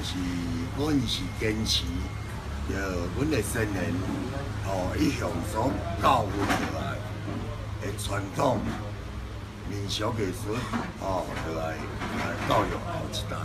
是阮是坚持，着阮的先人一向所教阮落来的传统民俗艺术，落来教育后一代，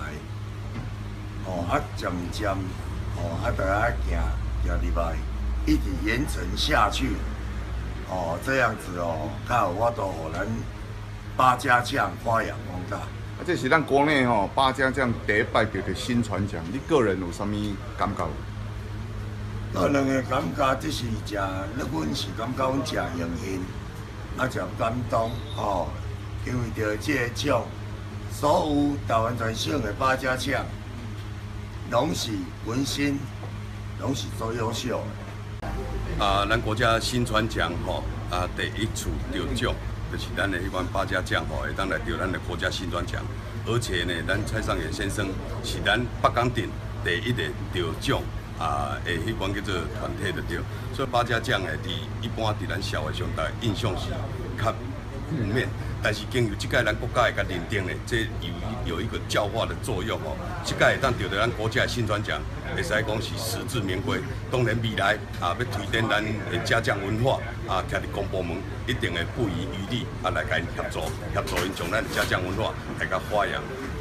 渐渐，大家行入来，一直传承下去，这样子较有法度，互咱八家将发扬光大。 这是咱国内八家将第一摆着的新传承，你个人有啥物感觉？ 个人的感觉，这是阮是感觉阮真荣幸，真感动因为着这个奖，所有台湾全省的八家将，拢是文心，拢是最优秀的。 咱国家新传奖第一次得奖，就是咱的迄款八家将会当来得咱的国家新传奖，而且呢，咱蔡尚远先生是咱北港镇第一个得奖的迄款叫做团体的对，所以八家将的一般伫咱社会上的印象是较负面。但是经由这届咱国家的认定呢，这有一个教化的作用这届会当得到咱国家的新传奖，会使讲是实至名归。当然未来要推展咱的家将文化徛伫公部门一定会不遗余力来甲因协助因将咱的家将文化来甲发扬。